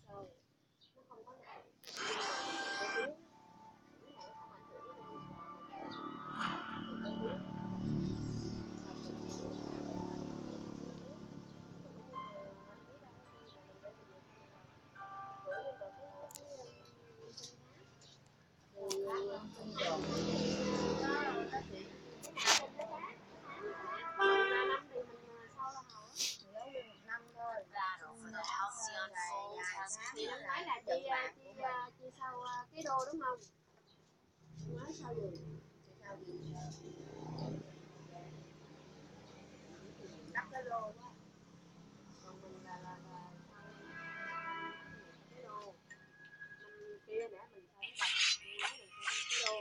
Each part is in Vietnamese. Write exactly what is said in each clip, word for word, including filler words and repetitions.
Thì năm ngoái là chị chị chị sau cái đô đúng không? Nói sao gì? Đắp cái đô đó. Còn mình là là là cái đô. Năm kia nữa mình phải bạch nói mình phải cái đô.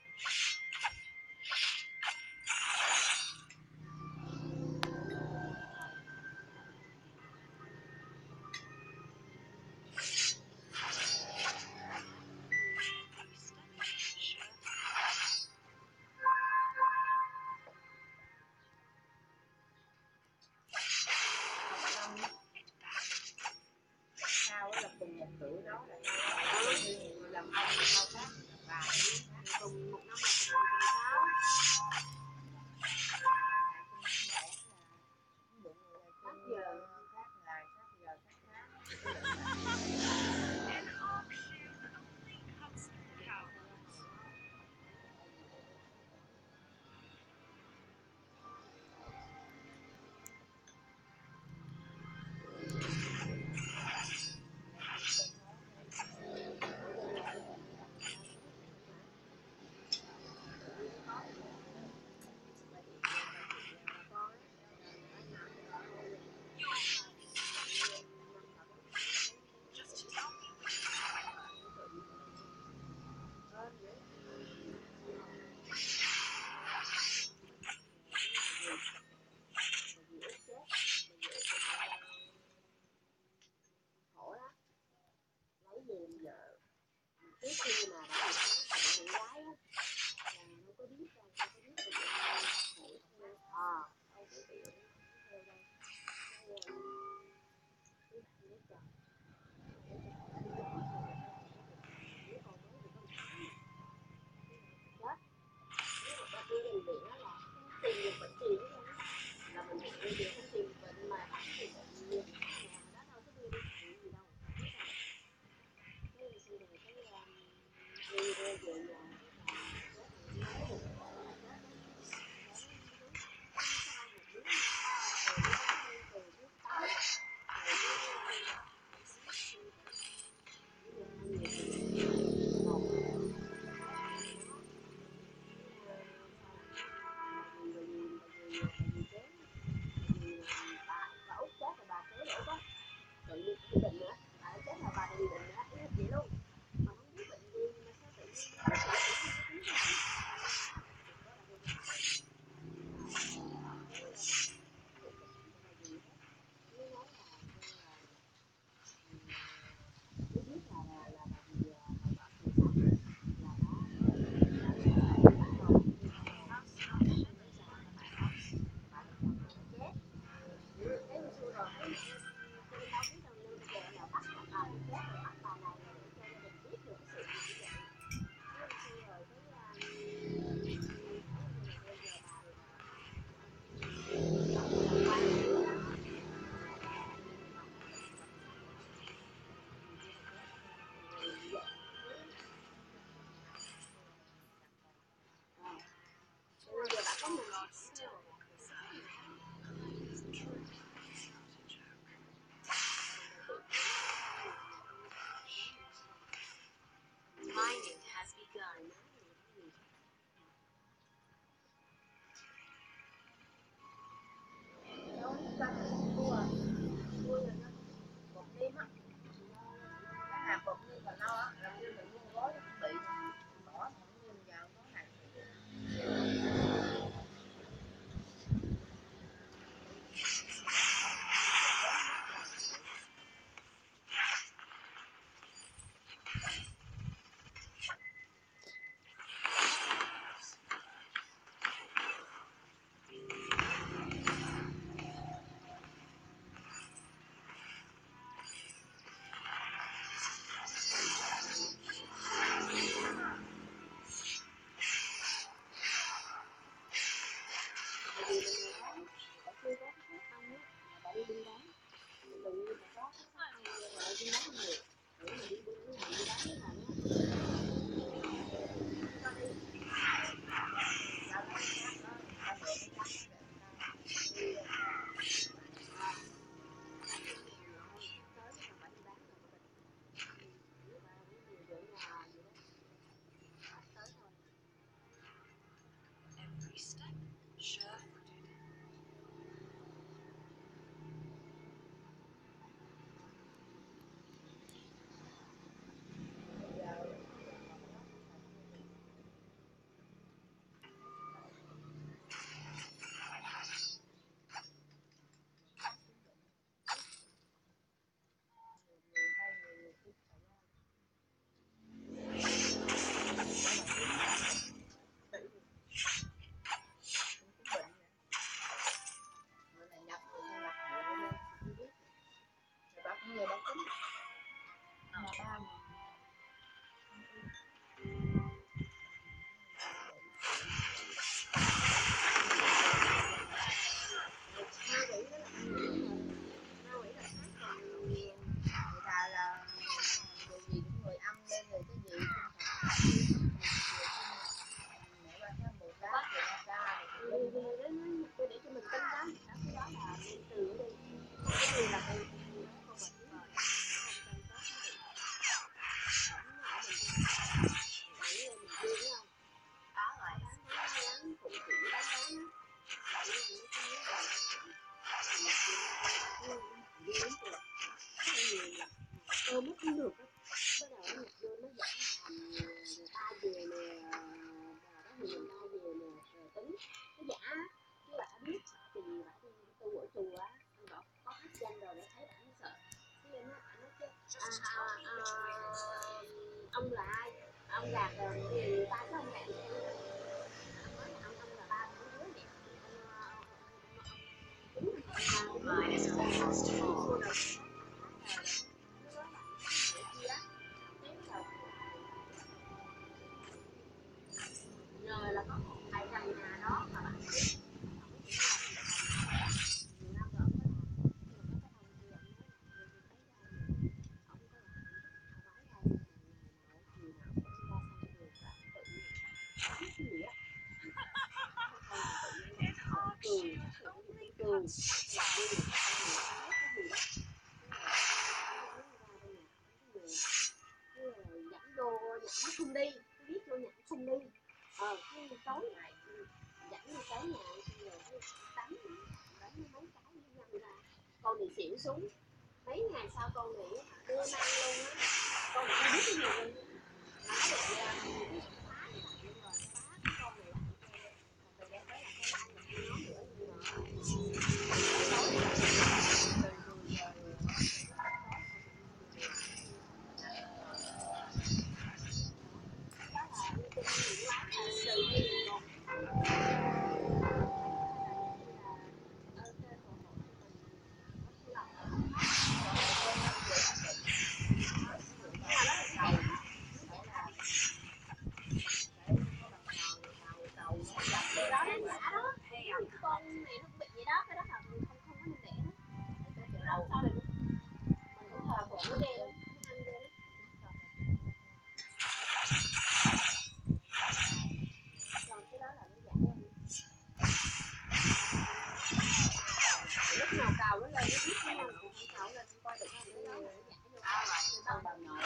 Trước khi mà đã bạn gái á, không có biết đâu, không có biết được à, không có biết theo đâu. Đưa bệnh viện á là tìm được bệnh gì đó là mình đi viện không tìm bệnh mà thì bệnh nhiều đó đâu có đưa đi bệnh gì đâu. Cái xong rồi cái đi về về nhà người đã tính mà ba người ôm nó không được. Bắt đầu nó nhập vô nó dẫn là ta về nè, đó thì mình ta về nè, rồi tính nó giả chứ bà biết thì bà đi tu ở chùa á, có có khách danh rồi để thấy bà nó sợ. Thế nên nó nó chứ à, à, à, ông là ai? Ông là người ta có ông bạn nói là ông ông là ba của đứa vậy. Mine is almost full. Rồi là có một vài căn nhà đó mà bạn biết nhiều năm rồi có làm, nhưng mà có cái ông kia ông nói là ông có làm, ông báo ra ngày nào chiều nào cũng ra sân trường và tự cái gì á, không tự nhiên cười, cười, là đi dẫn vô nhảy không đi, biết vô nhảy không đi, ờ cái tối ngày dẫn đi tới nhà rồi cái tắm đánh mấy cái với nhau ra, con bị xỉu xuống. Mấy ngày sau con nghỉ đưa mang luôn á, con không biết cái gì luôn, nó bị phá cái luôn rồi, phá cái con này lại, từ đây tới là không ai được nó nữa nhưng mà con này nó bị gì đó, cái đó là không không có nên để đó. Sau này mình cũng thờ phụng nó ghê lắm, nó ăn ghê lắm. Còn cái đó là nó giả lên. Lúc nào cào nó lên nó biết cái nào cũng cào lên coi được không, cái đó là nó giả vô. Cái đó bà nội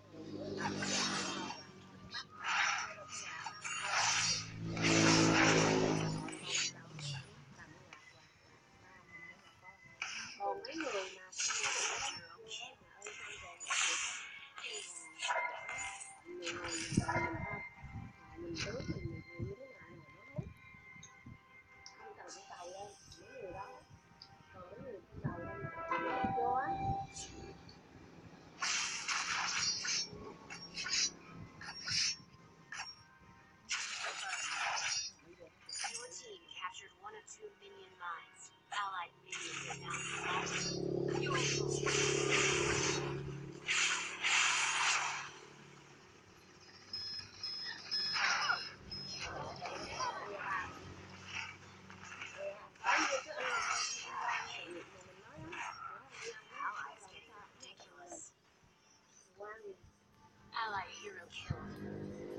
còn mấy người mà nhiều người mình tưới thì mình như thế nào này nó hết, không cần phải cầu lên mấy người đó, còn mấy người không cầu lên là vô á. Your team captured one of two minion mines. Allied minions are now lost. Your Allied hero killed.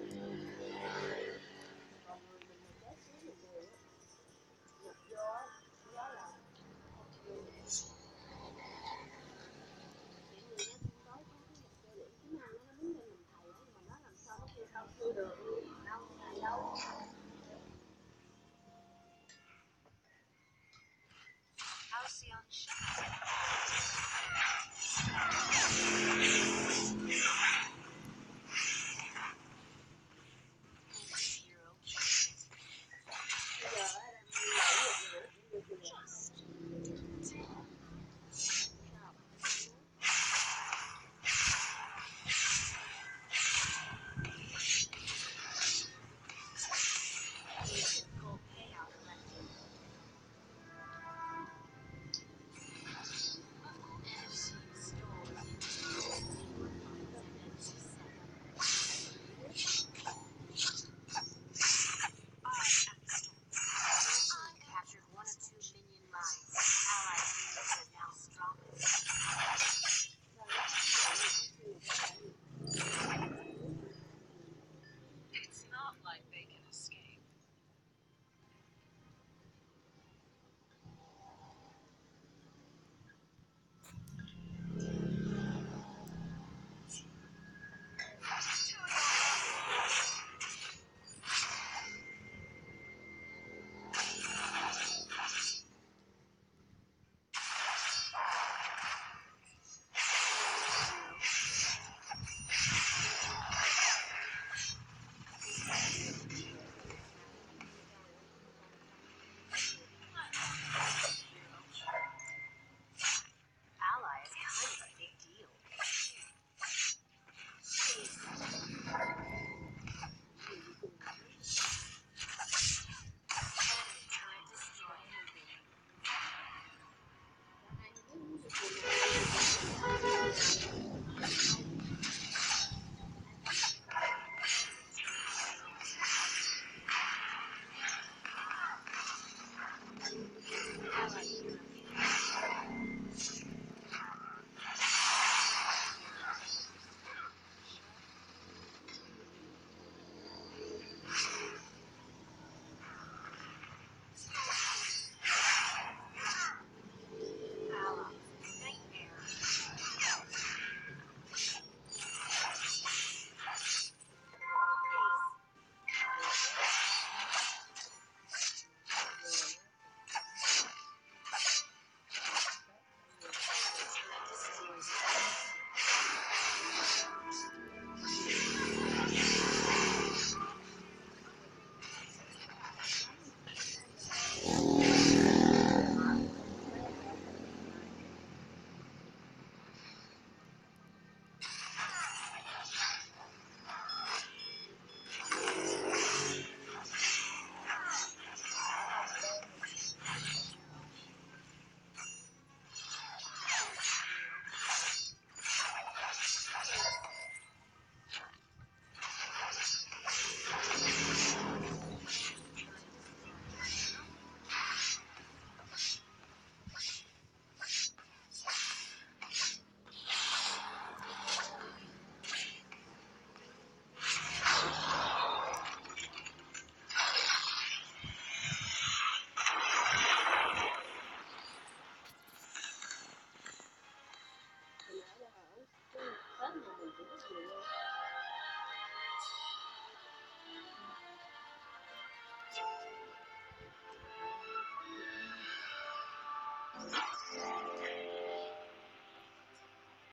Halcyon shot.